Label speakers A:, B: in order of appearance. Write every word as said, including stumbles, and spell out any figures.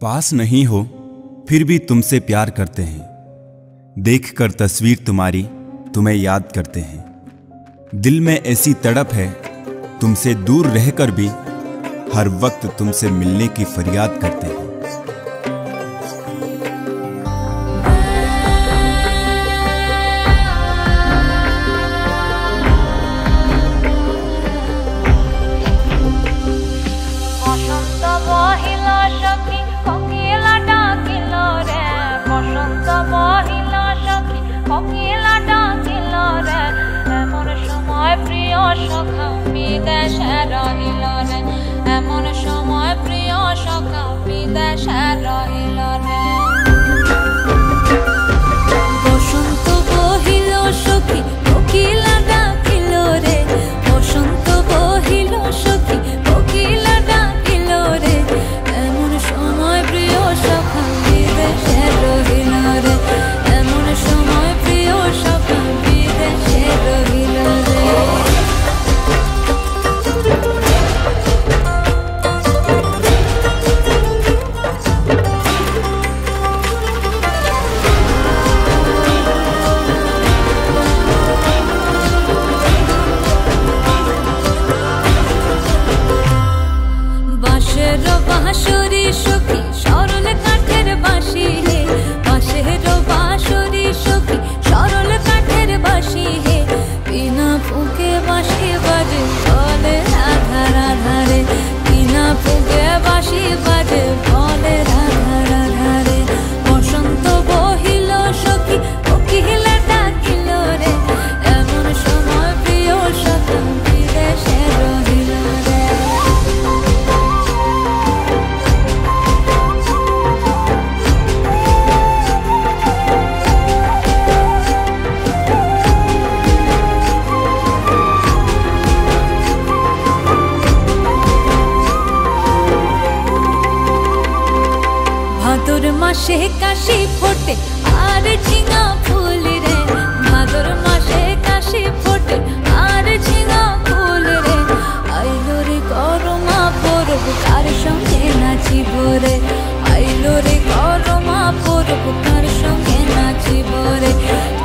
A: पास नहीं हो फिर भी तुमसे प्यार करते हैं। देखकर तस्वीर तुम्हारी तुम्हें याद करते हैं। दिल में ऐसी तड़प है तुमसे दूर रहकर भी हर वक्त तुमसे मिलने की फरियाद करते हैं।
B: এমন সময় প্রিয় সখা বিদেশে রহিল রে। বসন্ত বহিল সখী কোকিলা ডাকিল রে, বসন্ত বহিল সখী কোকিলা ডাকিল রে। এমন সময় প্রিয় সখা বিদেশে রহিল রে, এমন সময় প্রিয় সখা বিদেশে রহিল রে। বাঁশরি সখী সরল কাঠের বাঁশি হে, বাঁশের বাঁশরি সখী সরল কাঠের বাঁশি হে। বিনা ফুঁকে বাঁশি বাজে বলে রাধা রাধা রে, বিনা ফুঁকে বাঁশি বাজে বলে রাধা রাধা রে। বসন্ত বহিল সখী কোকিলা ডাকিল রে, এমন সময় প্রিয় সখা বিদেশে রহিল রে। ভাদর মাসে কাশি ফোটে আর ঝিঙা ফুল রে, ভাদর মাসে কাশি ফোটে আর ঝিঙা ফুল রে। আইলো রে করমা পরব কার সঙ্গে নাচিব রে, আইলো রে করমা পরব কার সঙ্গে নাচিব রে।